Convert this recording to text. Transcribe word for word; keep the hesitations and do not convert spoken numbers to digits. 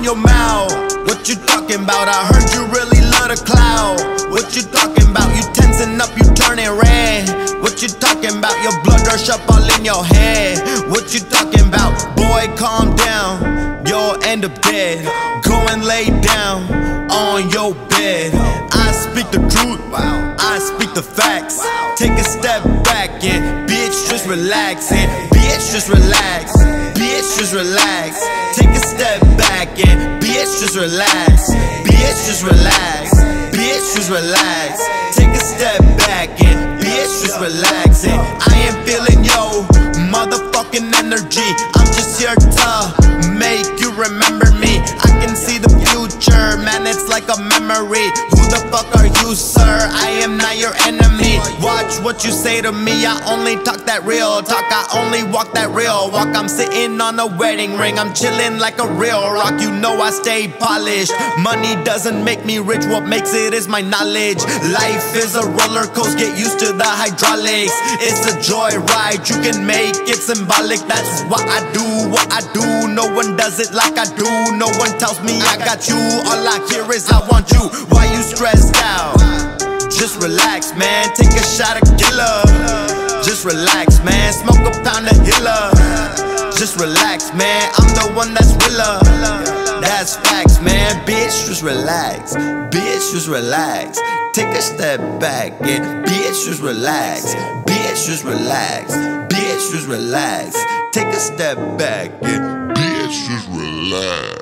your mouth. What you talking about? I heard you really love the cloud. What you talking about? You tensing up, you turning red. What you talking about? Your blood rush up all in your head. What you talking about? Boy, calm down, you'll end up dead. Go and lay down on your bed. I speak the truth, I speak the facts. Take a step back and bitch, just relax. And bitch, just relax. Bitch, just relax. Take a step back and bitch, just relax. Bitch, just relax. Bitch, just relax. Take a step back and bitch, just relax. And I am feeling yo motherfucking energy. I'm just here to make you remember me. I can see the future, man, it's like a memory. Who the fuck are you, sir? I am not your enemy. Watch what you say to me, I only talk that real talk, I only walk that real walk. I'm sitting on a wedding ring, I'm chilling like a real rock. You know I stay polished. Money doesn't make me rich, what makes it is my knowledge. Life is a roller coaster, get used to the hydraulics. It's a joyride, you can make it symbolic. That's what I do, what I do. No one does it like I do. No one tells me I got you. All I hear is I want you. Why you stressed out? Just relax, man. Take a shot of killer. Just relax, man. Smoke a pound of Hilla. Just relax, man. I'm the one that's realer. That's facts, man. Bitch, just relax. Bitch, just relax. Take a step back and bitch, just relax. Bitch, just relax. Bitch, just relax. Take a step back and bitch, just relax.